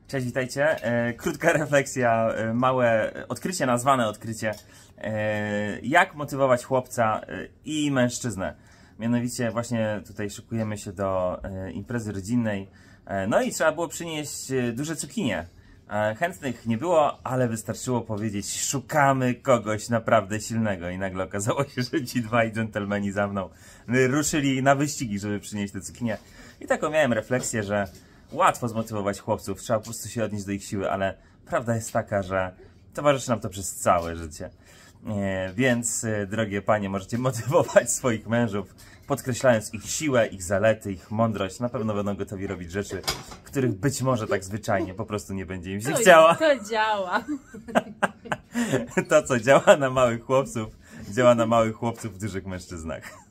Cześć, witajcie. Krótka refleksja, małe odkrycie, nazwane odkrycie. Jak motywować chłopca i mężczyznę. Mianowicie właśnie tutaj szykujemy się do imprezy rodzinnej. No i trzeba było przynieść duże cukinie. Chętnych nie było, ale wystarczyło powiedzieć: szukamy kogoś naprawdę silnego. I nagle okazało się, że ci dwaj dżentelmeni za mną ruszyli na wyścigi, żeby przynieść te cukinie. I taką miałem refleksję, że łatwo zmotywować chłopców, trzeba po prostu się odnieść do ich siły, ale prawda jest taka, że towarzyszy nam to przez całe życie. Więc, drogie panie, możecie motywować swoich mężów, podkreślając ich siłę, ich zalety, ich mądrość. Na pewno będą gotowi robić rzeczy, których być może tak zwyczajnie po prostu nie będzie im się chciała. To działa. To, co działa na małych chłopców, działa na małych chłopców w dużych mężczyznach.